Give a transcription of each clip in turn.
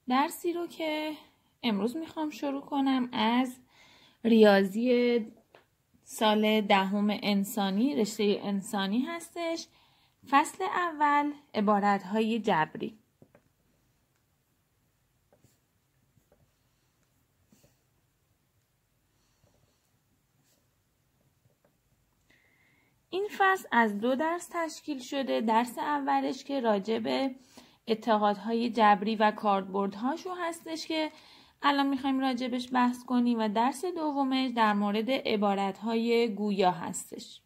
درسی رو که امروز میخوام شروع کنم از ریاضی سال 10 انسانی، رشته انسانی هستش. فصل اول، عبارتهای جبری. این فصل از 2 درس تشکیل شده. درس اولش که راجع به اتحادهای جبری و کاربردهاشو هستش که الان میخوایم راجبش بحث کنیم و درس دومش در مورد عبارتهای گویا هستش.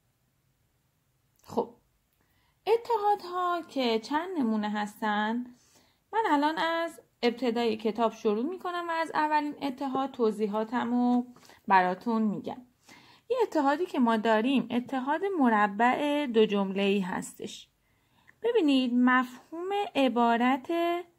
خب اتحادها که چند نمونه هستن، من الان از ابتدای کتاب شروع میکنم و از اولین اتحاد توضیحاتمو براتون میگم. یه اتحادی که ما داریم اتحاد مربع دو جمله‌ای هستش. ببینید مفهوم عبارت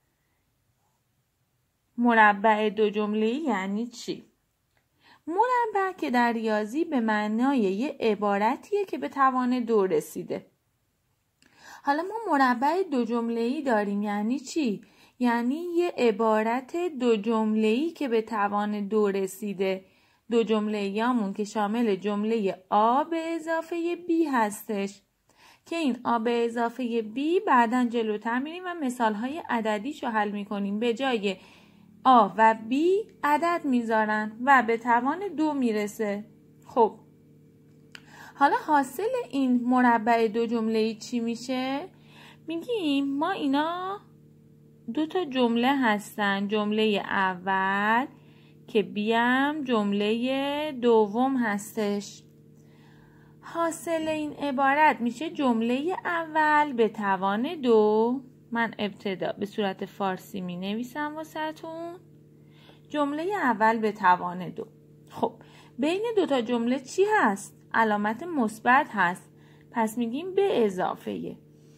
مربع دو جمله‌ای یعنی چی؟ مربع که در ریاضی به معنای یه عبارتیه که به توان 2 رسیده. حالا ما مربع دو جمله‌ای داریم یعنی چی؟ یعنی یه عبارت دو جمله‌ای که به توان 2 رسیده. دو جمله‌ایامون که شامل جمله A به اضافه B هستش که این A به اضافه B بعداً جلوتر میریم و مثالهای عددیشو حل میکنیم. به جای A و B عدد میذارن و به توان 2 میرسه. خب حالا حاصل این مربع دو جمله‌ای چی میشه؟ میگیم ما اینا 2 تا جمله هستن. جمله اول که بیم جمله دوم هستش. حاصل این عبارت میشه جمله اول به توان 2. من ابتدا به صورت فارسی می نویسم واسهتون. جمله اول به توان 2. خب بین 2 تا جمله چی هست؟ علامت مثبت هست. پس میگیم به اضافه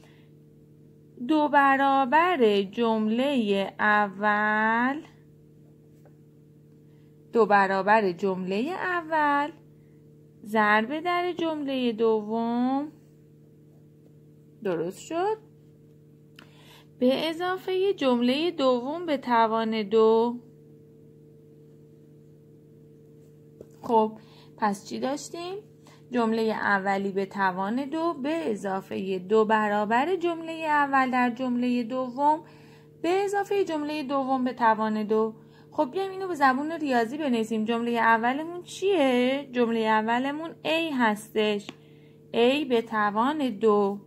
2 برابر جمله اول، 2 برابر جمله اول ضرب در جمله دوم. درست شد؟ به اضافه جمله دوم به توان 2. خب پس چی داشتیم؟ جمله اولی به توان 2 به اضافه 2 برابر جمله اول در جمله دوم به اضافه جمله دوم به توان 2. خب بیایم اینو به زبون ریاضی بنویسیم. جمله اولمون چیه؟ جمله اولمون A هستش. A به توان 2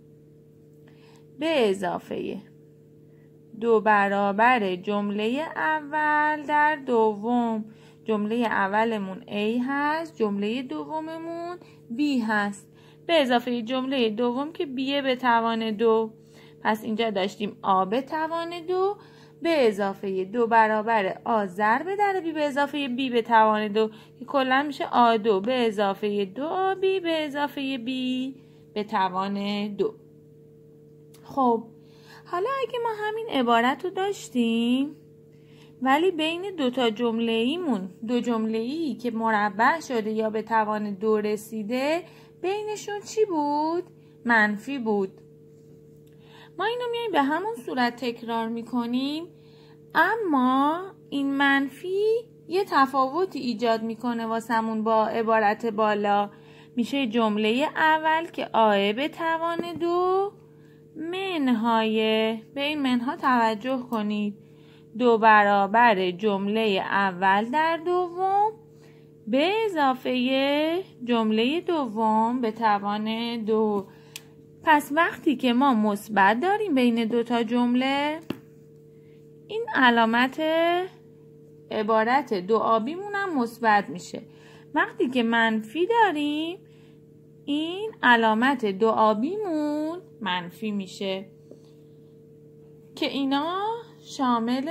به اضافه 2 برابر جمله اول در دوم. جمله اولمون A هست، جمله دوممون B هست. به اضافه جمله دوم که B به توان 2. پس اینجا داشتیم A به توان 2 به اضافه 2 برابر A ضرب در B به اضافه B به توان 2 که کلا میشه A2 به اضافه 2AB به اضافه B به توان 2. خب حالا اگه ما همین عبارت رو داشتیم ولی بین 2 تا جمله ایمون 2 جمله ای که مربع شده یا به توان 2 رسیده بینشون چی بود؟ منفی بود. ما اینو میایم به همون صورت تکرار میکنیم، اما این منفی یه تفاوتی ایجاد میکنه واسمون با عبارت بالا. میشه جمله اول که آ به توان 2 منهای، به این منها توجه کنید، 2 برابر جمله اول در دوم به اضافه جمله دوم به توان 2. پس وقتی که ما مثبت داریم بین 2 تا جمله، این علامت عبارت دو آبیمون هم مثبت میشه. وقتی که منفی داریم این علامت دو آبیمون منفی میشه که اینا شامل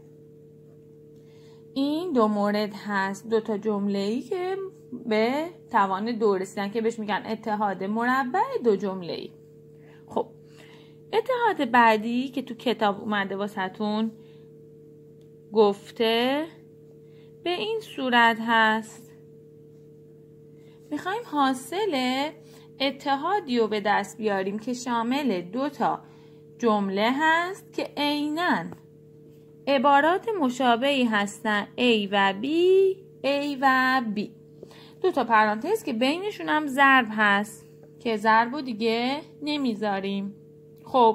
این 2 مورد هست. 2 تا جمله‌ای که به توان 2 رسیدن که بهش میگن اتحاد مربع دو جمله‌ای. خب اتحاد بعدی که تو کتاب اومده واسهتون گفته به این صورت هست. میخوایم حاصل اتحادی رو به دست بیاریم که شامل 2 تا جمله هست که عیناً عبارات مشابهی هستن A و B، A و B. دو تا پرانتز که بینشون هم ضرب هست که ضرب رو دیگه نمیذاریم. خب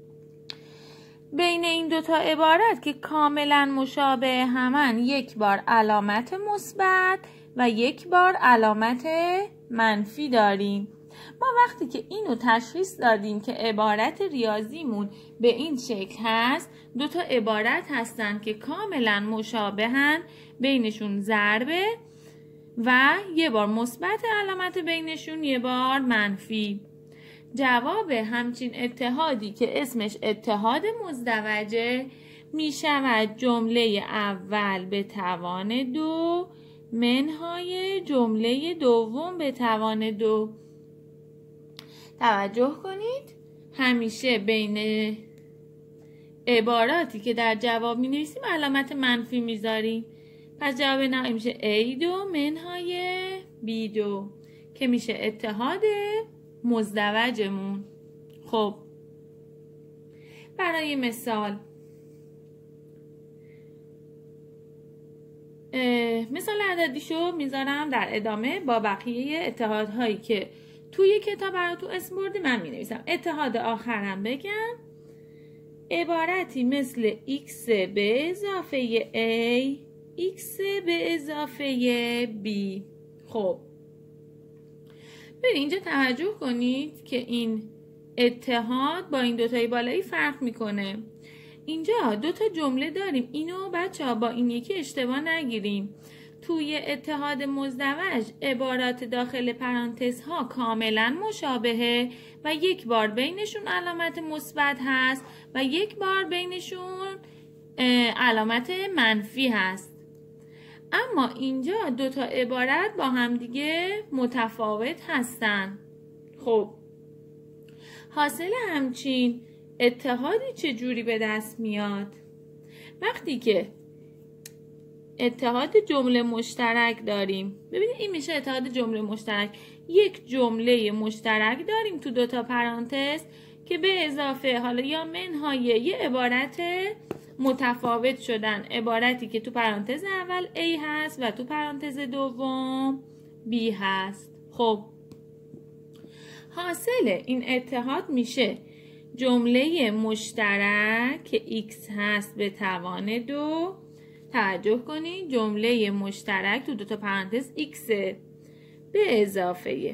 بین این دو تا عبارت که کاملا مشابه همن یک بار علامت مثبت و یک بار علامت منفی داریم. ما وقتی که اینو تشخیص دادیم که عبارت ریاضیمون به این شکل هست، دو تا عبارت هستن که کاملا مشابهن، بینشون ضربه و یه بار مثبت علامت بینشون، یه بار منفی. جواب همچین اتحادی که اسمش اتحاد مزدوجه می شود جمله اول به توان 2 منهای جمله دوم به توان 2. توجه کنید همیشه بین عباراتی که در جواب می نویسیم علامت منفی می ذاریم. پس جواب نهایی میشه A2 منهای B2 که میشه اتحاد مزدوجمون. خب برای مثال عددیشو میذارم در ادامه با بقیه اتحادهایی که توی کتاب براتون اسم بردی من مینویسم. اتحاد آخرم بگم عبارتی مثل x به اضافه a x به اضافه b. خب ببین اینجا توجه کنید که این اتحاد با این دوتای بالایی فرق میکنه. اینجا دوتا جمله داریم، اینو بچه‌ها با این یکی اشتباه نگیریم. توی اتحاد مزدوج عبارات داخل پرانتزها کاملا مشابهه و یک بار بینشون علامت مثبت هست و یک بار بینشون علامت منفی هست. اما اینجا دوتا عبارت با همدیگه متفاوت هستن. خب حاصل همچین اتحادی چجوری به دست میاد؟ وقتی که اتحاد جمله مشترک داریم، ببینید این میشه اتحاد جمله مشترک. یک جمله مشترک داریم تو دوتا پرانتز که به اضافه حالا یا منهای یه عبارت متفاوت شدن، عبارتی که تو پرانتز اول A هست و تو پرانتز دوم B هست. خب حاصل این اتحاد میشه جمله مشترک که x هست به توان 2. توجه کنید جمله مشترک تو دوتا پرانتز x به اضافه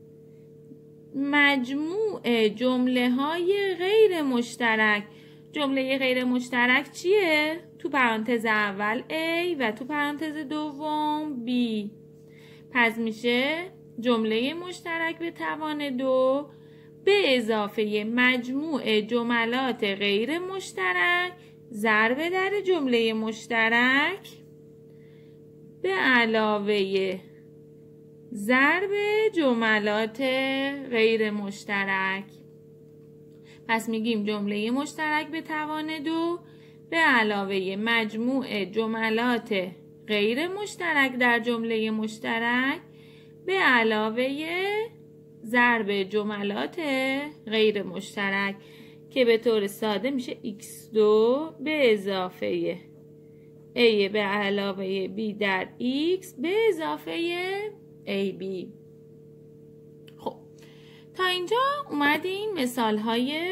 مجموع جمله های غیر مشترک. جمله غیر مشترک چیه؟ تو پرانتز اول A و تو پرانتز دوم B. پس میشه جمله مشترک به توان 2 به اضافه مجموع جملات غیر مشترک ضرب در جمله مشترک به علاوه ضرب جملات غیر مشترک. پس میگیم جمله مشترک به توان 2 به علاوه مجموع جملات غیر مشترک در جمله مشترک به علاوه ضرب جملات غیر مشترک که به طور ساده میشه x2 به اضافه a به علاوه b در x به اضافه ab. خب تا اینجا اومدیم مثال های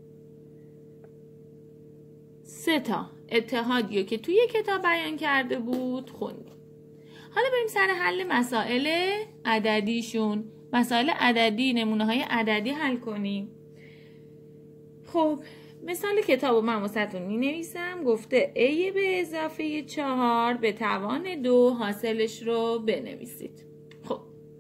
3 اتحادیو که توی کتاب بیان کرده بود خوندیم. حالا بریم سر حل مسائل عددیشون. مسائل عددی، نمونه های عددی حل کنیم. خب مثال کتاب رو من واسهتون می نویسم. گفته A به اضافه 4 به توان 2 حاصلش رو بنویسید. خب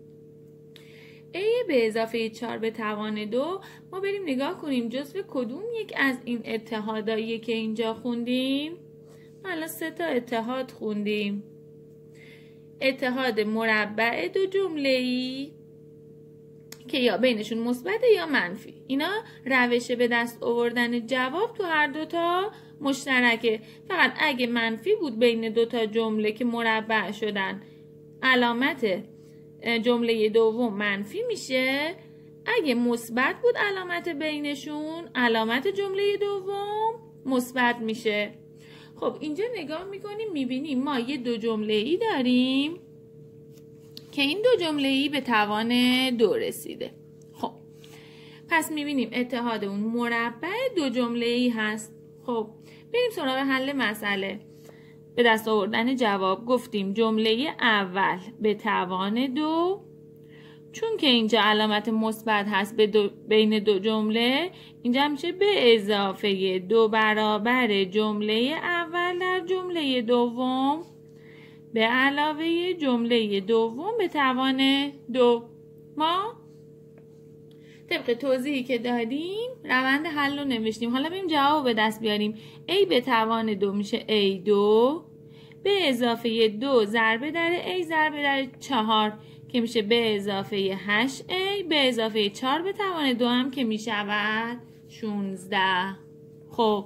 A به اضافه 4 به توان 2 ما بریم نگاه کنیم جزو کدوم یک از این اتحادایی که اینجا خوندیم. حالا 3 اتحاد خوندیم. اتحاد مربع دو جمله‌ای که یا بینشون مثبت یا منفی. اینا روش به دست آوردن جواب تو هر دوتا مشترکه. فقط اگه منفی بود بین دوتا جمله که مربع شدن علامت جمله دوم منفی میشه. اگه مثبت بود علامت بینشون علامت جمله دوم مثبت میشه. خب اینجا نگاه میکنیم میبینیم ما یه دو جمله ای داریم که این دو جمله ای به توان 2 رسیده. خب پس میبینیم اتحاد اون مربع دو جمله ای هست. خب بریم سراغ حل مسئله. به دست آوردن جواب گفتیم جمله اول به توان 2، چون که اینجا علامت مثبت هست بین دو جمله، اینجا میشه به اضافه 2 برابر جمله اول در جمله دوم به علاوه جمله دوم به توان 2. ما طبق توضیحی که دادیم روند حل رو نوشتیم. حالا بریم جواب به دست بیاریم. a به توان 2 میشه a2 به اضافه 2 ضربه در a ضربه در 4 که میشه به اضافه 8a به اضافه 4 به توان 2 هم که میشود 16. خب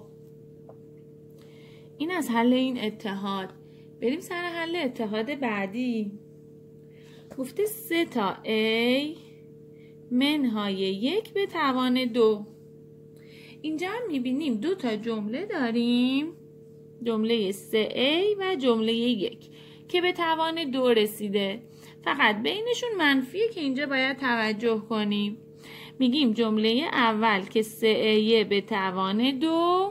این از حل این اتحاد. بریم سر حل اتحاد بعدی. گفته 3 تا a منهای 1 به توان 2. اینجا هم میبینیم 2 تا جمله داریم، جمله 3a و جمله 1 که به توان 2 رسیده. فقط بینشون منفیه که اینجا باید توجه کنیم. میگیم جمله اول که 3a به توان 2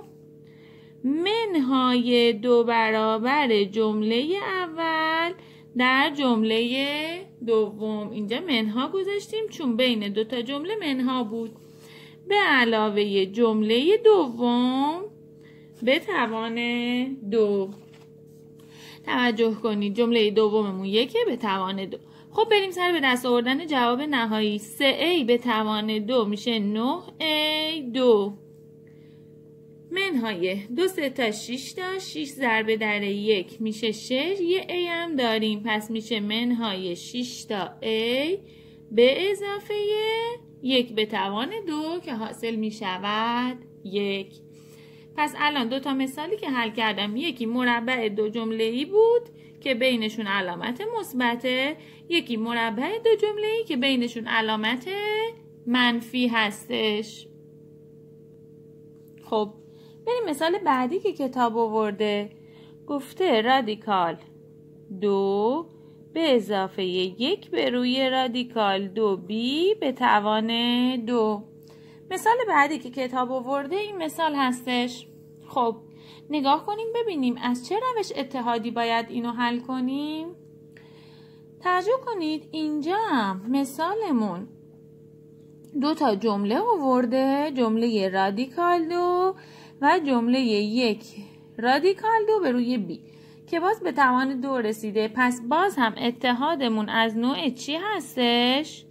منهای 2 برابر جمله اول در جمله دوم. اینجا منها گذاشتیم چون بین 2 تا جمله منها بود. به علاوه جمله دوم به توان 2. توجه کنید جمله دوممون 1 به توان 2. خب بریم سر به دست آوردن جواب نهایی. 3a به توان 2 میشه 9a2 منهای 2 3 تا 6 تا 6 ضربه در 1 میشه 6. یه a هم داریم پس میشه منهای 6 تا a به اضافه 1 به توان 2 که حاصل میشود 1. پس الان 2 تا مثالی که حل کردم، یکی مربع دو جمله‌ای بود که بینشون علامت مثبته، یکی مربع دو جمله‌ای که بینشون علامت منفی هستش. خب بریم مثال بعدی که کتاب آورده. گفته رادیکال 2 به اضافه 1 به روی رادیکال 2b به توان 2. مثال بعدی که کتاب آورده این مثال هستش. خب نگاه کنیم ببینیم از چه روش اتحادی باید اینو حل کنیم. توجه کنید اینجا مثالمون 2 تا جمله آورده، جمله رادیکال 2 و جمله 1 رادیکال 2 به روی b که باز به توان 2 رسیده. پس باز هم اتحادمون از نوع چی هستش؟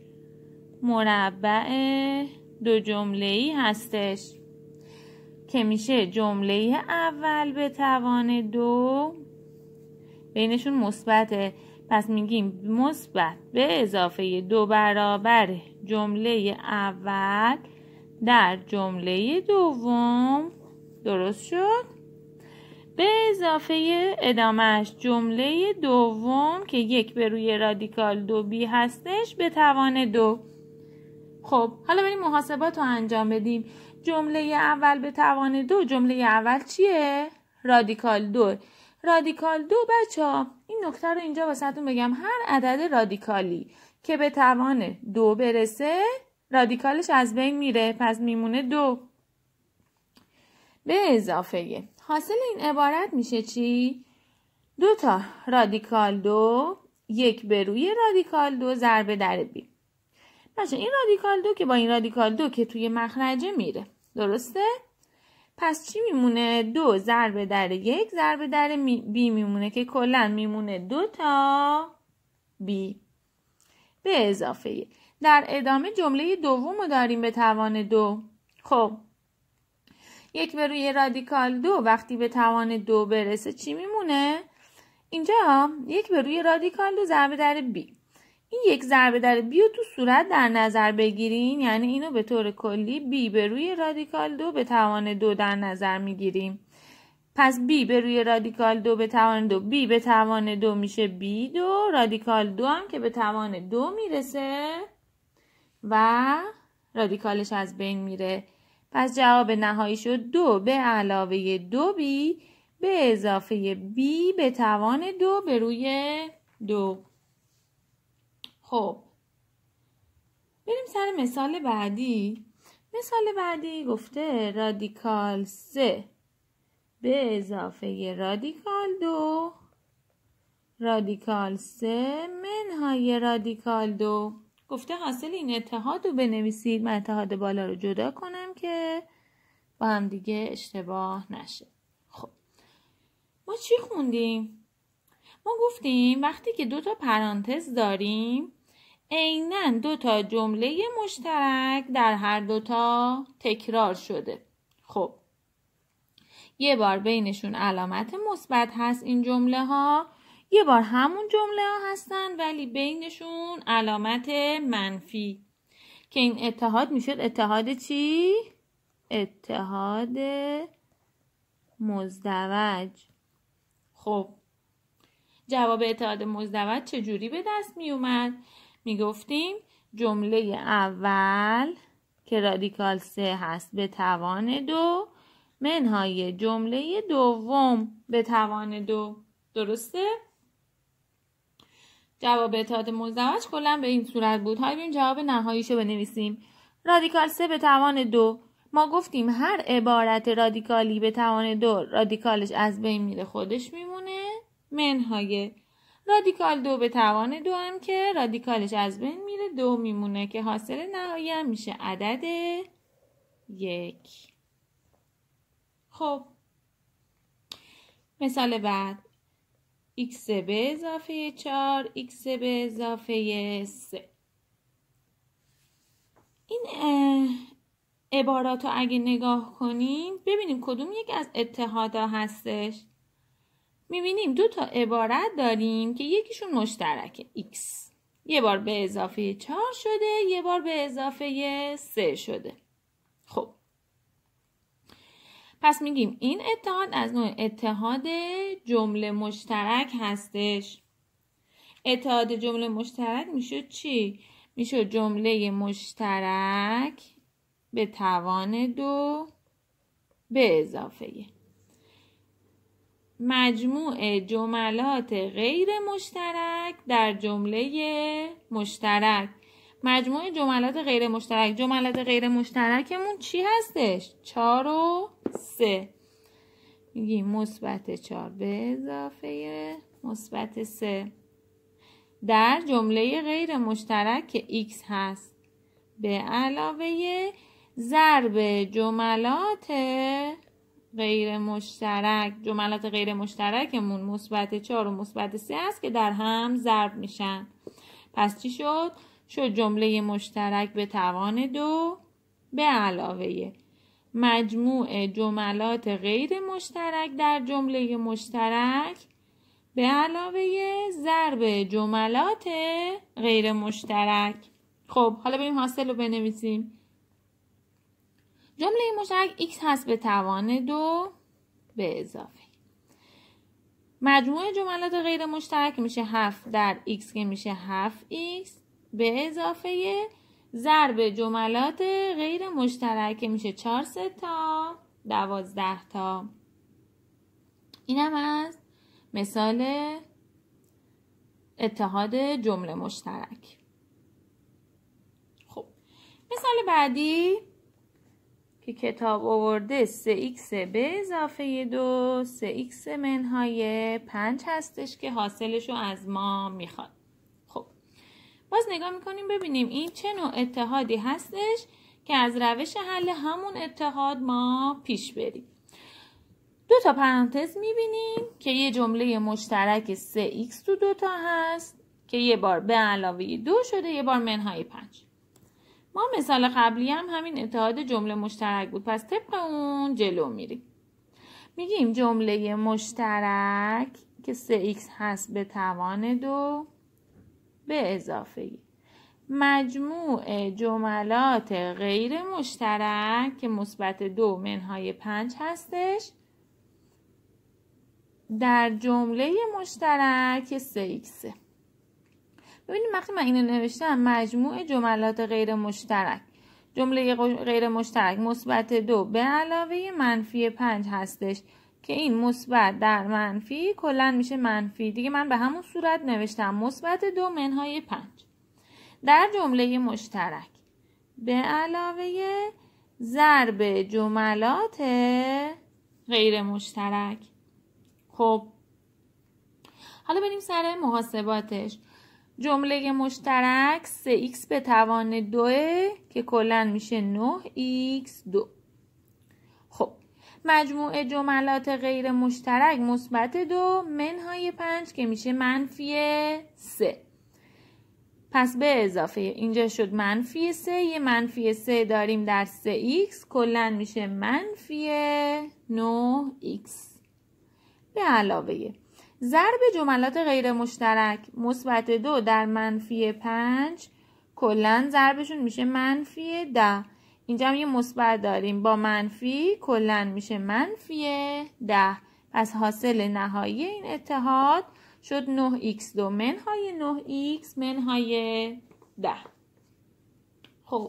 مربع دو جمله‌ای هستش که میشه جمله اول به توان 2 بینشون مثبته. پس میگیم مثبت به اضافه 2 برابر جمله اول در جمله دوم. درست شد؟ به اضافه ادامهش جمله دوم که 1 به روی رادیکال 2b هستش به توان 2. خب حالا بریم محاسبات رو انجام بدیم. جمله اول به توان 2، جمله اول چیه؟ رادیکال 2. رادیکال 2 بچه‌ها این نکته رو اینجا واسهتون بگم، هر عدد رادیکالی که به توان 2 برسه رادیکالش از بین میره، پس میمونه 2 به اضافه حاصل این عبارت میشه چی؟ 2 تا رادیکال 2 1 به روی رادیکال 2 ضربه در b. باشه این رادیکال 2 که با این رادیکال 2 که توی مخرجه میره. درسته؟ پس چی میمونه؟ 2 ضربه در 1 ضربه در b میمونه که کلا میمونه 2 تا b به اضافه. در ادامه جمله دوم رو داریم به توان 2. خب 1 به روی رادیکال 2 وقتی به توان 2 برسه چی میمونه؟ اینجا 1 به روی رادیکال 2 ضربه در b. این 1 ضربه در b رو تو صورت در نظر بگیرین، یعنی اینو به طور کلی b به روی رادیکال 2 به توان 2 در نظر میگیریم. پس b به روی رادیکال 2 به توان 2 b به توان 2 میشه b2 رادیکال 2 هم که به توان 2 میرسه و رادیکالش از بین میره. پس جواب نهایی شد 2 به علاوه 2b به اضافه b به توان 2 به روی 2. خب بریم سر مثال بعدی. مثال بعدی گفته رادیکال 3 به اضافه رادیکال 2 رادیکال 3 منهای رادیکال 2. گفته حاصل این اتحاد رو بنویسید. من اتحاد بالا رو جدا کنم که با هم دیگه اشتباه نشه. خب ما چی خوندیم؟ ما گفتیم وقتی که 2 تا پرانتز داریم عیناً 2 تا جمله مشترک در هر 2 تا تکرار شده. خب یه بار بینشون علامت مثبت هست این جمله ها، یه بار همون جمله ها هستن ولی بینشون علامت منفی که این اتحاد میشد اتحاد چی؟ اتحاد مزدوج. خب جواب اتحاد مزدوج چجوری به دست می اومد؟ می گفتیم جمله اول که رادیکال 3 هست به توان 2 منهای جمله دوم به توان 2. درسته؟ جواب اتحاد مزدوج کلا به این صورت بود. حالا ببینیم جواب نهاییشو بنویسیم. رادیکال 3 به توان 2. ما گفتیم هر عبارت رادیکالی به توان 2 رادیکالش از بین میره خودش میمونه منهای رادیکال 2 به توان 2 هم که رادیکالش از بین میره 2 میمونه که حاصل نهایی هم میشه عدد 1. خب مثال بعد x به اضافه 4 x به اضافه 3. این عبارات رو اگه نگاه کنیم ببینیم کدوم یک از اتحادها هستش. میبینیم 2 تا عبارت داریم که یکیشون مشترکه x. یه بار به اضافه 4 شده یه بار به اضافه 3 شده. خب پس میگیم این اتحاد از نوع اتحاد جمله مشترک هستش. اتحاد جمله مشترک میشد چی؟ میشد جمله مشترک به توان 2 به اضافه مجموع جملات غیر مشترک در جمله مشترک. مجموع جملات غیر مشترک. جملات غیر مشترکمون چی هستش؟ 4 و 3. میگیم مثبت 4 به اضافه مثبت 3 در جمله غیر مشترک که x هست به علاوه ضرب جملات غیر مشترک. جملات غیر مشترکمون مثبت 4 و مثبت 3 هست که در هم ضرب میشن. پس چی شد؟ شد جمله مشترک به توان 2 به علاوه مجموع جملات غیر مشترک در جمله مشترک به علاوه ضرب جملات غیر مشترک. خب حالا بریم حاصل رو بنویسیم. جمله مشترک x هست به توان 2 به اضافه مجموع جملات غیر مشترک میشه 7 در x که میشه 7x به اضافه ضرب جملات غیر مشترک که میشه 4 3 تا 12 تا. اینم از مثال اتحاد جمله مشترک. خب مثال بعدی که کتاب آورده 3x به اضافه 2 3x منهای 5 هستش که حاصلشو از ما میخواد. خب باز نگاه میکنیم ببینیم این چه نوع اتحادی هستش که از روش حل همون اتحاد ما پیش بریم. 2 تا پرانتز میبینیم که یه جمله مشترک 3x تو 2 تا هست که یه بار به علاوه 2 شده یه بار منهای 5. ما مثال قبلی هم همین اتحاد جمله مشترک بود پس طبق اون جلو میریم. میگیم جمله مشترک که 3x هست به توان 2 به اضافه مجموع جملات غیر مشترک که مثبت 2 منهای 5 هستش در جمله مشترک 3x. ببینید وقتی من اینو نوشتم مجموع جملات غیر مشترک جمله غیر مشترک مثبت 2 به علاوه منفی 5 هستش که این مثبت در منفی کلا میشه منفی. دیگه من به همون صورت نوشتم مثبت 2 منهای 5 در جمله مشترک به علاوه ضرب جملات غیر مشترک. خب حالا بریم سر محاسباتش. جمله مشترک 3x به توان 2 که کلا میشه 9x2. خب مجموع جملات غیر مشترک مثبت 2 منهای 5 که میشه منفی 3. پس به اضافه اینجا شد منفی 3، یه منفی 3 داریم در 3x کلا میشه منفی 9x. به علاوه ضرب جملات غیر مشترک مثبت 2 در منفی 5 کلا ضربشون میشه منفی 10. اینجا هم یه مثبت داریم با منفی کلا میشه منفی 10. پس حاصل نهایی این اتحاد شد 9x2 منهای 9x منهای 10. خب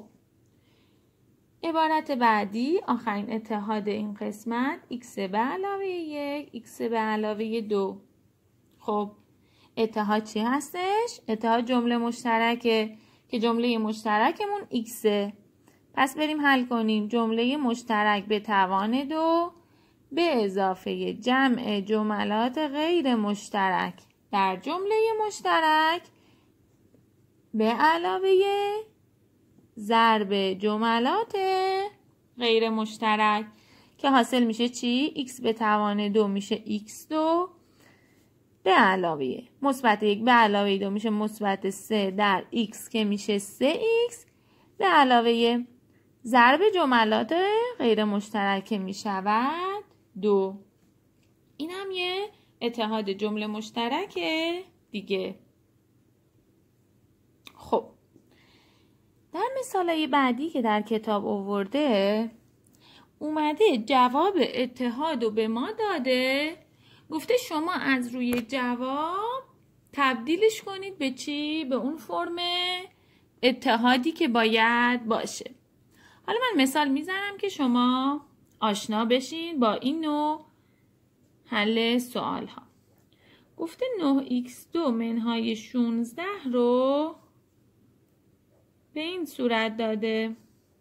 عبارت بعدی آخرین اتحاد این قسمت x به علاوه 1 x به علاوه 2. خب اتحاد چی هستش؟ اتحاد جمله مشترکه که جمله مشترکمون xه. پس بریم حل کنیم. جمله مشترک به توان 2 به اضافه جمع جملات غیر مشترک در جمله مشترک به علاوه ضرب جملات غیر مشترک که حاصل میشه چی؟ x به توان 2 میشه x2 به علاوه مثبت 1 به علاوه 2 میشه مثبت 3 در x که میشه 3x به علاوه ضرب جملات غیر مشترک میشود 2. این هم یه اتحاد جمله مشترک دیگه. خب در مثالای بعدی که در کتاب آورده اومده جواب اتحاد رو به ما داده، گفته شما از روی جواب تبدیلش کنید به چی؟ به اون فرم اتحادی که باید باشه. حالا من مثال میزنم که شما آشنا بشین با این نوع حل سوال ها. گفته 9x2 منهای 16 رو به این صورت داده.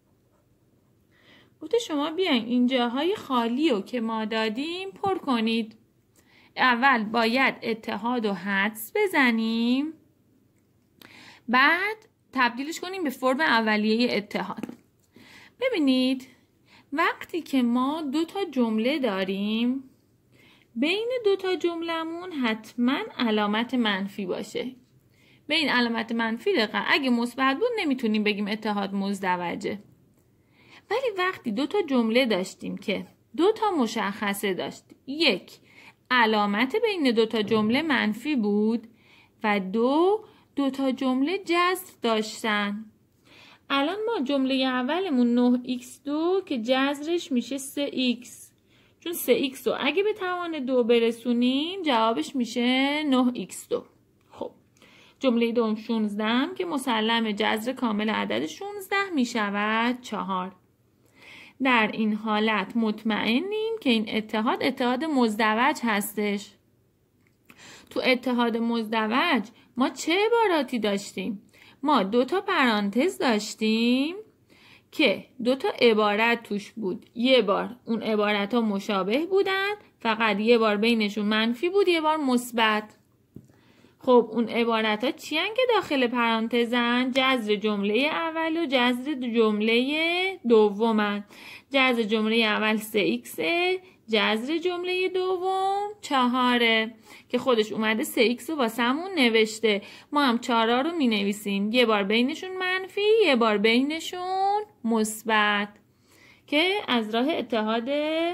گفته شما بیاین این جاهای خالی رو که ما دادیم پر کنید. اول باید اتحاد و حدس بزنیم، بعد تبدیلش کنیم به فرم اولیه اتحاد. ببینید وقتی که ما 2 تا جمله داریم بین 2 تا جمله‌مون حتما علامت منفی باشه. به این علامت منفی دقیقا اگه مثبت بود نمیتونیم بگیم اتحاد مزدوجه. ولی وقتی 2 تا جمله داشتیم که 2 تا مشخصه داشت، 1 علامت بین 2 تا جمله منفی بود و 2 تا جمله جذر داشتن. الان ما جمله اولمون 9x2 که جذرش میشه 3x، چون 3x رو اگه به توان 2 برسونیم جوابش میشه 9x2. خب جمله دوم 16 که مسلم جذر کامل عدد 16 میشود 4. در این حالت مطمئنیم که این اتحاد مزدوج هستش. تو اتحاد مزدوج ما چه عباراتی داشتیم؟ ما 2 تا پرانتز داشتیم که 2 تا عبارت توش بود. یه بار اون عبارت ها مشابه بودن، فقط یه بار بینشون منفی بود، یه بار مثبت. خب اون عبارت ها چی هن که داخل پرانتزن؟ جذر جمله اول و جذر جمله دومن. جذر جمله اول 3x، جذر جمله دوم 4 که خودش اومده 3x رو واسمون نوشته. ما هم 4 رو می نویسیم، یه بار بینشون منفی، یه بار بینشون مثبت که از راه اتحاد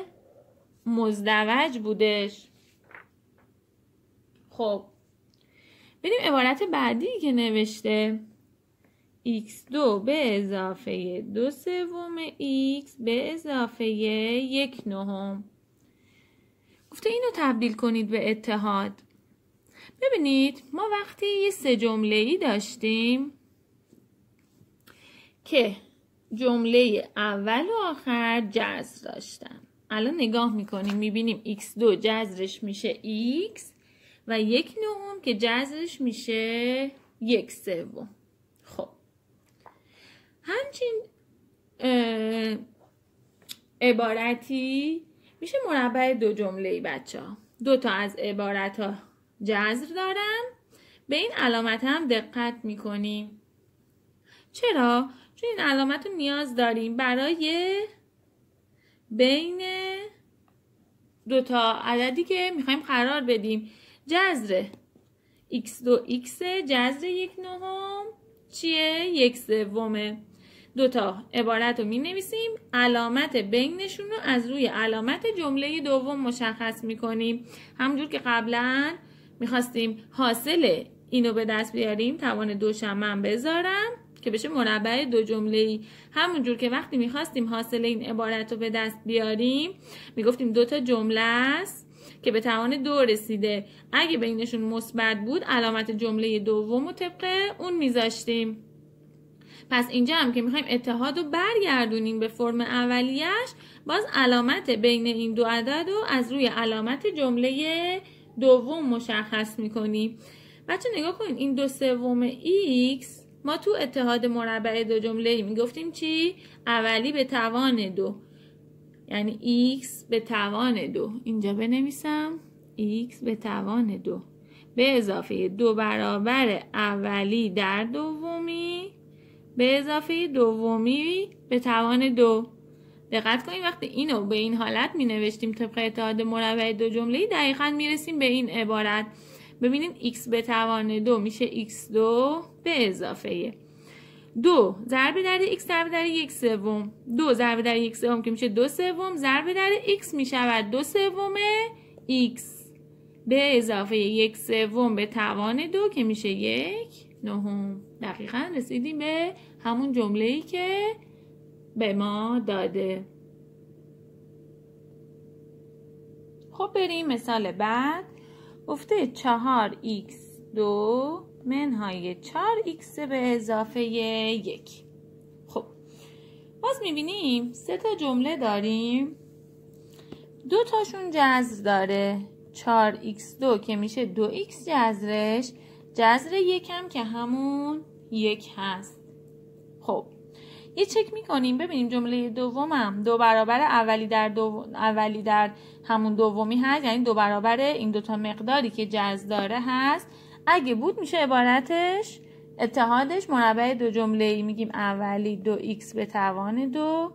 مزدوج بودش. خب بریم عبارت بعدی که نوشته x2 به اضافه 2/3 به اضافه 1/9. گفته اینو تبدیل کنید به اتحاد. ببینید ما وقتی یه 3 جمله‌ای داشتیم که جمله اول و آخر جذر داشتن، الان نگاه میکنیم میبینیم x2 جذرش میشه x و 1 نهم که جذرش میشه 1 سوم. خب همچین عبارتی میشه مربع دو جمله‌ای بچه ها. 2 تا از عبارت ها جذر دارن. به این علامت هم دقت میکنیم. چرا؟ چون این علامت رو نیاز داریم برای بین 2 تا عددی که میخوایم قرار بدیم. جذر x2 x جذر 1 نهم چیه؟ 1 سومه. 2 تا عبارت رو می نویسیم. علامت بینشون رو از روی علامت جمله دوم مشخص می کنیم. همونجور که قبلا میخواستیم حاصل اینو به دست بیاریم توان دوشم من بذارم که بشه مربع دو جمله‌ای. همونجور که وقتی میخواستیم حاصل این عبارت رو به دست بیاریم میگفتیم 2 تا جمله است که به توان 2 رسیده. اگه بینشون مثبت بود علامت جمله دوم رو طبق اون میذاشتیم. پس اینجا هم که میخوایم اتحاد رو برگردونیم به فرم اولیش، باز علامت بین این دو عدد رو از روی علامت جمله دوم مشخص میکنیم. بچه نگاه کنید این 2 سوم x ما تو اتحاد مربع دو جمله میگفتیم چی؟ اولی به توان 2، یعنی x به توان 2. اینجا بنویسم x به توان 2 به اضافه 2 برابر اولی در دومی به اضافه دومی به توان 2. دقت کنید وقتی اینو به این حالت می نوشتیم طبق اتحاد مربع دو جمله‌ای دقیقاً می رسیم به این عبارت. ببینید x به توان 2 میشه x2 به اضافه 2 ضرب در x ضرب در 1 سوم، 2 ضرب در 1 سوم که میشه 2 سوم ضرب در x می شود 2 سوم x به اضافه 1 سوم به توان 2 که میشه 1 نهم. دقیقاً رسیدیم به همون جمله‌ای که به ما داده. خب بریم مثال بعد. گفته 4x2 منهای 4x به اضافه 1. خب باز میبینیم 3 تا جمله داریم، 2 تاشون جذر داره. 4x2 که میشه 2x جذرش، جذر 1 هم که همون 1 هست. خب یه چک میکنیم ببینیم جمله دومم 2 برابر اولی در همون دومی هست، یعنی 2 برابر این 2 تا مقداری که جذر داره هست. اگه بود میشه عبارتش اتحادش مربع دو جمله‌ای. میگیم اولی 2x به توان 2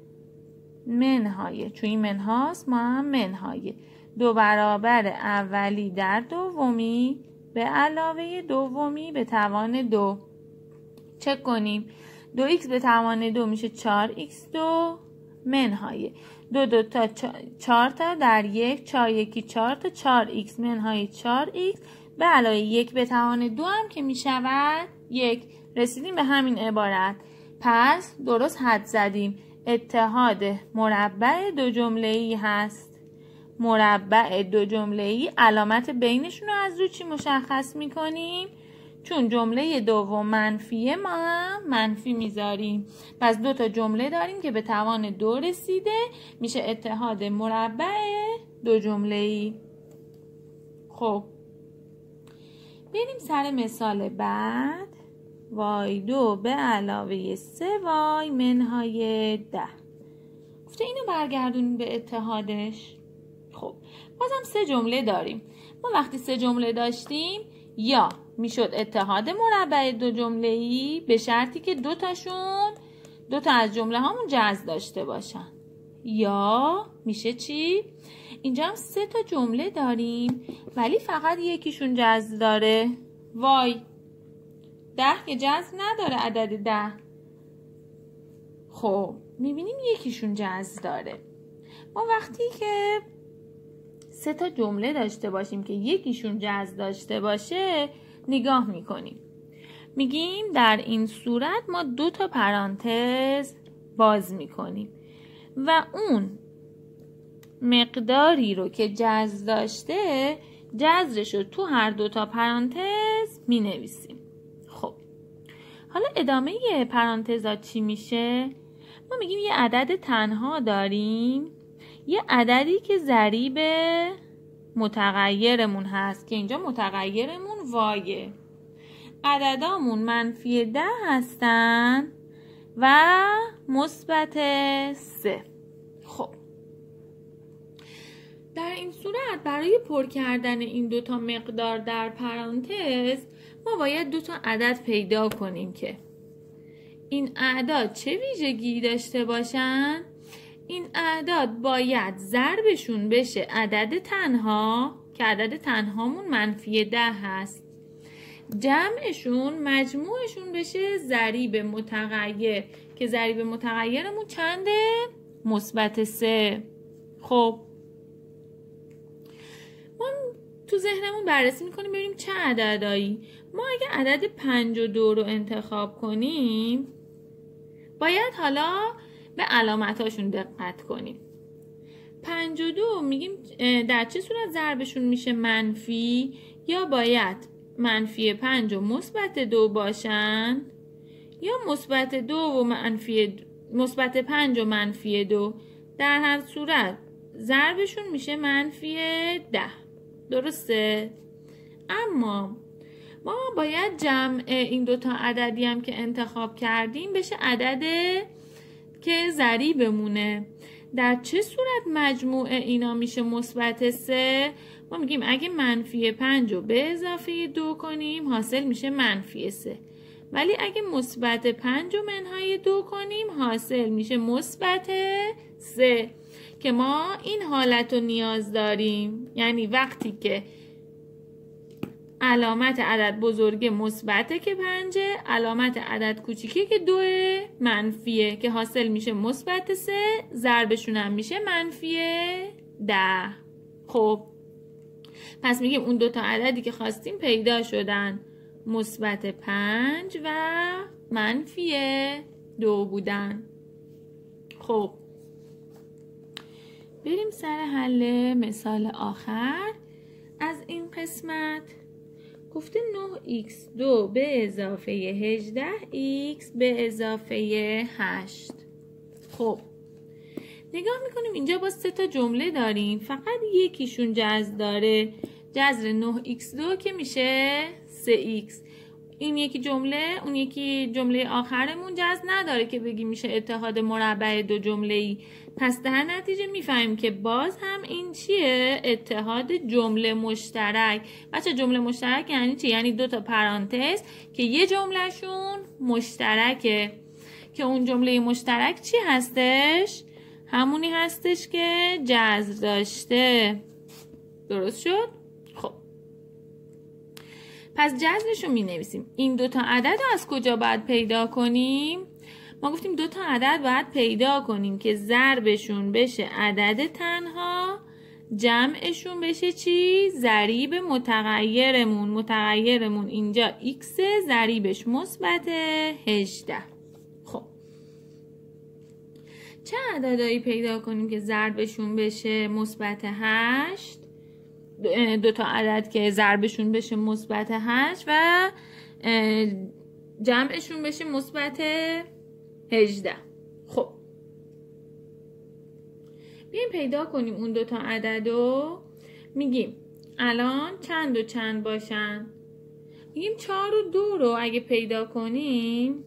منهای، چون این منهاست ما هم منهای 2 برابر اولی در دومی به علاوه دومی به توان 2. چک کنیم 2x به توان 2 میشه 4x2 منهای 2 تا 4 تا در 1 4 1 4 تا 4x منهای 4x به علاوه 1 به توان 2 هم که میشود 1. رسیدیم به همین عبارت. پس درست حد زدیم. اتحاد مربع دو جمله‌ای هست. مربع دو جمله‌ای علامت بینشون رو از رو چی مشخص میکنیم؟ چون جمله دوم منفیه ما هم منفی میذاریم. پس 2 تا جمله داریم که به توان 2 رسیده، میشه اتحاد مربع دو جمله‌ای. خب بریم سر مثال بعد. y2 به علاوه 3y منهای 10. گفته اینو برگردونیم به اتحادش. خب بازم 3 جمله داریم. ما وقتی 3 جمله داشتیم یا میشد اتحاد مربع دو جمله‌ای به شرطی که 2 تا از جمله هامون جذر داشته باشن، یا میشه چی؟ اینجا هم 3 تا جمله داریم ولی فقط یکیشون جذر داره. وای 10 که جذر نداره عدد 10. خب میبینیم یکیشون جذر داره. ما وقتی که 3 تا جمله داشته باشیم که یکیشون جذر داشته باشه نگاه میکنیم. میگیم در این صورت ما 2 تا پرانتز باز میکنیم و اون مقداری رو که جذر داشته جذرش رو تو هر 2 تا پرانتز مینویسیم. خب حالا ادامه پرانتزا چی میشه؟ ما میگیم یه عدد تنها داریم، یه عددی که ضریب متغیرمون هست که اینجا متغیرمون وایه. عددامون منفی 10 هستن و مثبت 3. خب در این صورت برای پر کردن این دوتا مقدار در پرانتز ما باید دوتا عدد پیدا کنیم که این اعداد چه ویژگی داشته باشن. این اعداد باید ضربشون بشه عدد تنها که عدد تنهامون منفی 10 هست، جمعشون مجموعشون بشه ضریب متغیر که ضریب متغیرمون چنده؟ مثبت 3. خب ما تو ذهنمون بررسی میکنیم ببینیم چه عددایی. ما اگه عدد 52 رو انتخاب کنیم باید حالا به علامتاشون دقت کنیم. 52 میگیم در چه صورت ضربشون میشه منفی؟ یا باید منفی 5 و مثبت 2 باشن یا مثبت 2 و مثبت 5 و منفی 2. در هر صورت ضربشون میشه منفی 10. درسته؟ اما ما باید جمع این دوتا عددی هم که انتخاب کردیم بشه عدد که ضریبمونه. در چه صورت مجموع اینا میشه مثبت 3؟ ما میگیم اگه منفی 5 رو به اضافه 2 کنیم حاصل میشه منفی 3. ولی اگه مثبت 5 رو منهای 2 کنیم حاصل میشه مثبت 3 که ما این حالت رو نیاز داریم. یعنی وقتی که علامت عدد بزرگ مثبته که 5، علامت عدد کوچیکی که 2 منفیه که حاصل میشه مثبت 3، ضربشون هم میشه منفی 10. خب پس میگیم اون دوتا عددی که خواستیم پیدا شدن، مثبت 5 و منفی 2 بودن. خب بریم سر حل مثال آخر از این قسمت. گفته 9x2 به اضافه 18x به اضافه 8. خب نگاه میکنیم اینجا با 3 تا جمله داریم، فقط یکیشون جذر داره، جذر 9x2 که میشه 3x. این یکی جمله، اون یکی جمله آخرمون جذر نداره که بگیم میشه اتحاد مربع دو جمله‌ای. پس در نتیجه میفهمیم که باز هم این چیه؟ اتحاد جمله مشترک. بچه جمله مشترک یعنی چی؟ یعنی دو تا پرانتز که یه جملهشون مشترکه، که اون جمله مشترک چی هستش؟ همونی هستش که جذر داشته. درست شد؟ خب پس جذرش رو می نویسیم. این دوتا عدد رو از کجا باید پیدا کنیم؟ ما گفتیم دوتا عدد باید پیدا کنیم که ضربشون بشه عدد تنها، جمعشون بشه چی؟ ضریب متغیرمون. متغیرمون اینجا x، ضریبش مثبت 18. خب چه عددهایی پیدا کنیم که ضربشون بشه مثبت 8؟ دوتا عدد که ضربشون بشه مثبت 8 و جمعشون بشه مثبت 18. خب بیایم پیدا کنیم اون دوتا عدد رو. میگیم الان چند و چند باشن؟ میگیم 4 و 2 رو اگه پیدا کنیم،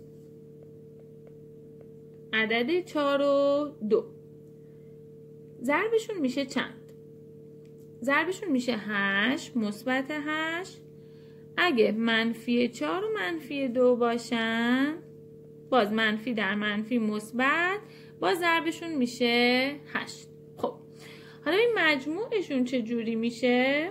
عدد 4 و 2 ضربشون میشه چند؟ ضربشون میشه 8 مثبت 8. اگه منفی 4 و منفی 2 باشن، باز منفی در منفی مثبت، باز ضربشون میشه 8. خب حالا این مجموعشون چه جوری میشه؟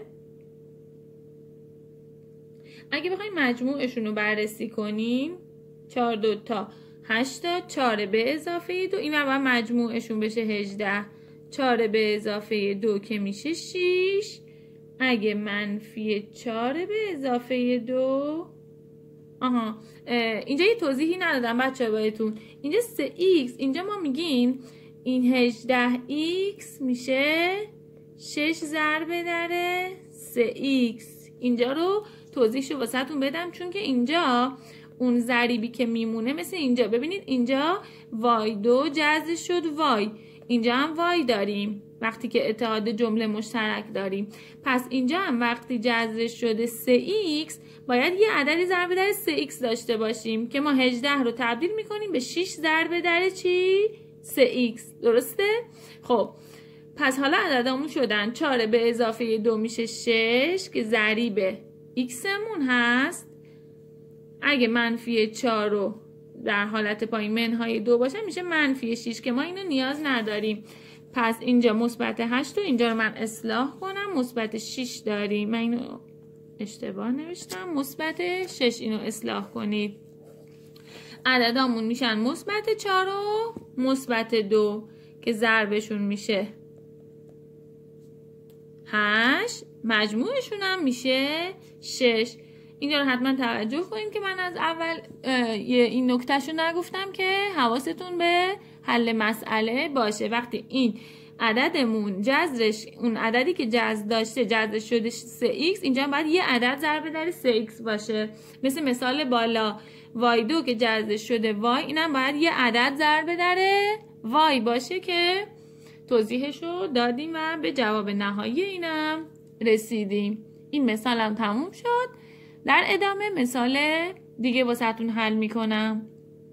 اگه بخوایم مجموعشون رو بررسی کنیم، 4 2 تا 8 تا 4 به اضافه 2، این هم مجموعشون بشه 18. 4 به اضافه 2 که میشه 6. اگه منفی 4 به اضافه 2، اینجا یه توضیحی ندادم بچه بایتون. اینجا 3x، اینجا ما میگیم این 18x میشه 6 ضرب در 3x. اینجا رو توضیحشو واسه تون بدم چون که اینجا اون ضریبی که میمونه مثل اینجا. ببینید اینجا y2 جذر شد y، اینجا هم y داریم. وقتی که اتحاد جمله مشترک داریم. پس اینجا هم وقتی جذرش شده 3x باید یه عددی ضرب در 3x داشته باشیم که ما 18 رو تبدیل میکنیم به 6 ضرب در چی؟ 3x. درسته؟ خب پس حالا عددامون شدن 4 به اضافه 2 میشه 6 که ضریب x مون هست. اگه منفی 4 رو در حالت پایین منهای 2 باشه میشه منفی 6 که ما اینو نیاز نداریم. پس اینجا مثبت 8 و اینجا رو من اصلاح کنم مثبت 6 داریم. من اینو اشتباه نوشتم، مثبت 6 اینو اصلاح کنید. عددامون میشن مثبت 4 و مثبت 2 که ضربشون میشه 8، مجموعشون هم میشه 6. اینجا رو حتما توجه کنید که من از اول این نکتهشو نگفتم که حواستون به حل مسئله باشه. وقتی این عددمون جذرش، اون عددی که جذر داشته جذرش شده 3x، اینجا باید یه عدد ضرب در 3x باشه. مثل مثال بالا y2 که جذرش شده y، اینم باید یه عدد ضرب در y باشه که توضیحشو دادیم و به جواب نهایی اینم رسیدیم. این مثالم تموم شد. در ادامه مثال دیگه واسهتون حل میکنم.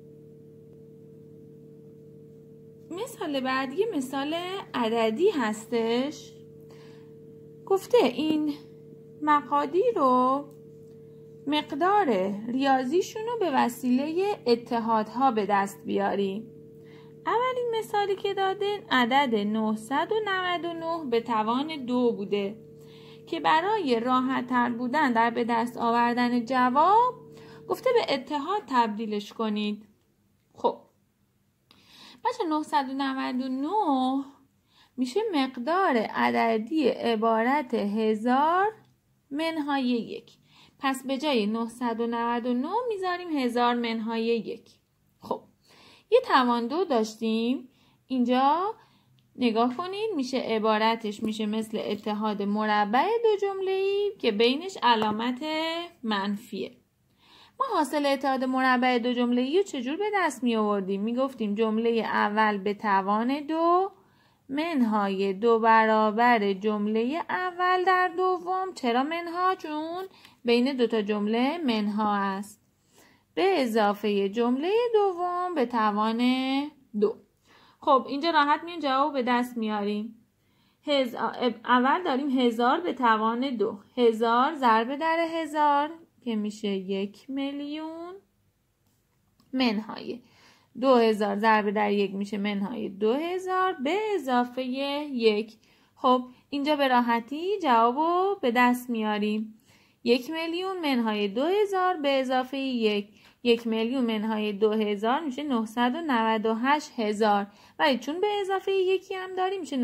مثال بعدی مثال عددی هستش. گفته این مقادیر رو مقدار ریاضیشون رو به وسیله اتحادها به دست بیاریم. اولین مثالی که داده عدد 999 به توان 2 بوده که برای راحت تر بودن در به دست آوردن جواب گفته به اتحاد تبدیلش کنید. خب بچه 999 میشه مقدار عددی عبارت 1000 منهای 1. پس به جای 999 میذاریم 1000 منهای 1. خب یه توان 2 داشتیم اینجا، نگاه کنید میشه عبارتش میشه مثل اتحاد مربع دو جمله‌ای که بینش علامت منفیه. ما حاصل اتحاد مربع دو جمله‌ای رو چجور به دست می آوردیم؟ می گفتیم جمله اول به توان 2 منهای 2 برابر جمله اول در دوم. چرا منها؟ چون بین دوتا جمله منها است. به اضافه جمله دوم به توان 2. خب اینجا راحت میان جواب به دست میاریم. اول داریم 1000 به توان 2. 1000 ضرب در 1000 که میشه 1,000,000 منهای 2000 ضرب در 1 میشه منهای 2000 به اضافه 1. خب اینجا به راحتی جوابو به دست میاریم. 1,000,000 منهای 2000 به اضافه 1. 1,000,000 منهای 2000 میشه 998,000 ولی چون به اضافه 1 هم داریم میشه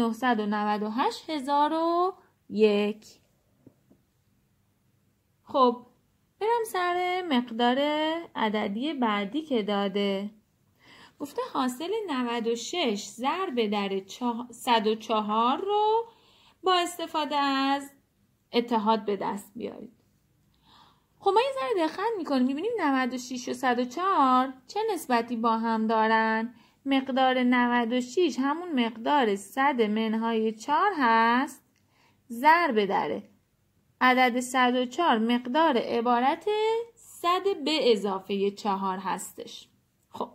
998,001. خب برم سر مقدار عددی بعدی که داده. گفته حاصل 96 ضرب در 104 رو با استفاده از اتحاد به دست بیارید. خب ما یه ذره دقت میکنیم میبینیم 96 و 104 چه نسبتی با هم دارن. مقدار 96 همون مقدار 100 منهای 4 هست ضرب داره عدد 104 مقدار عبارت 100 به اضافه 4 هستش. خب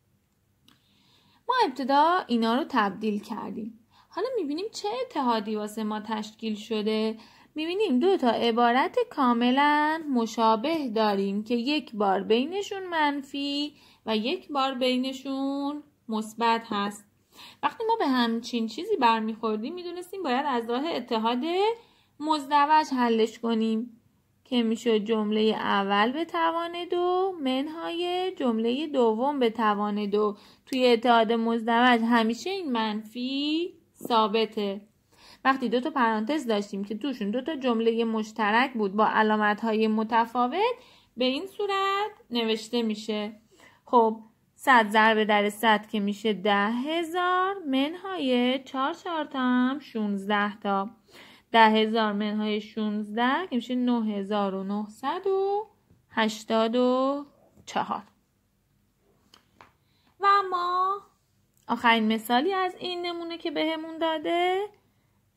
ما ابتدا اینا رو تبدیل کردیم. حالا میبینیم چه اتحادی واسه ما تشکیل شده. میبینیم دو تا عبارت کاملا مشابه داریم که یک بار بینشون منفی و یک بار بینشون مثبت هست. وقتی ما به همچین چیزی برمیخوردیم میدونستیم باید از راه اتحاد مزدوج حلش کنیم که میشه جمله اول به توان 2 منهای جمله دوم به توان 2. توی اتحاد مزدوج همیشه این منفی ثابته. وقتی دو تا پرانتز داشتیم که توشون دو تا جمله مشترک بود با علامت‌های متفاوت به این صورت نوشته میشه. خب 100 ضرب در 100 که میشه 10,000 منهای 4 تا هم 16 تا. 10,000 منهای 16 که میشه 9,984. و اما آخرین مثالی از این نمونه که بهمون داده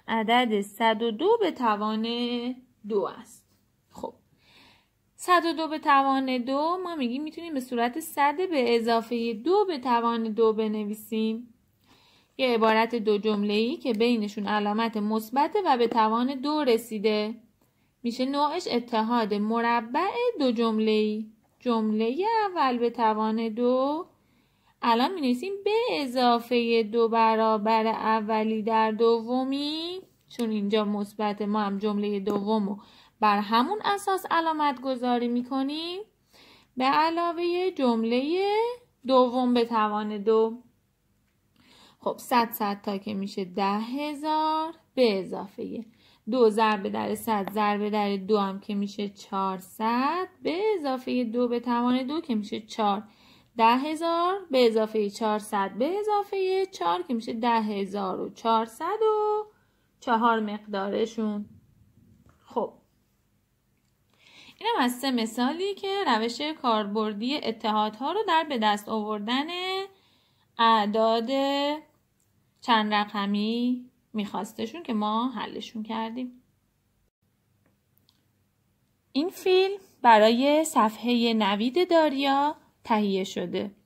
عدد 102 به توان 2 است. خب 102 به توان 2 ما میگیم میتونیم به صورت 100 به اضافه 2 به توان 2 بنویسیم. یه عبارت دو جمله‌ای که بینشون علامت مثبت و به توان 2 رسیده. میشه نوعش اتحاد مربع دو جمله‌ای. جمله اول به توان 2 الان می‌نویسیم به اضافه 2 برابر اولی در دومی، چون اینجا مثبت ما هم جمله دومو بر همون اساس علامت گذاری می‌کنیم، به علاوه جمله دوم به توان 2. خب 100 تا که میشه 10,000 به اضافه 2 ضرب در 100 ضرب در 2 هم که میشه 400 به اضافه 2 به توان 2 که میشه 4. 10,000 به اضافه 400 به اضافه 4 که میشه 10,404 مقدارشون. خب اینم از 3 مثالی که روش کاربردی اتحادها رو در به دست آوردن اعداد چند رقمی میخواستشون که ما حلشون کردیم. این فیلم برای صفحه نوید داریا تهیه شده.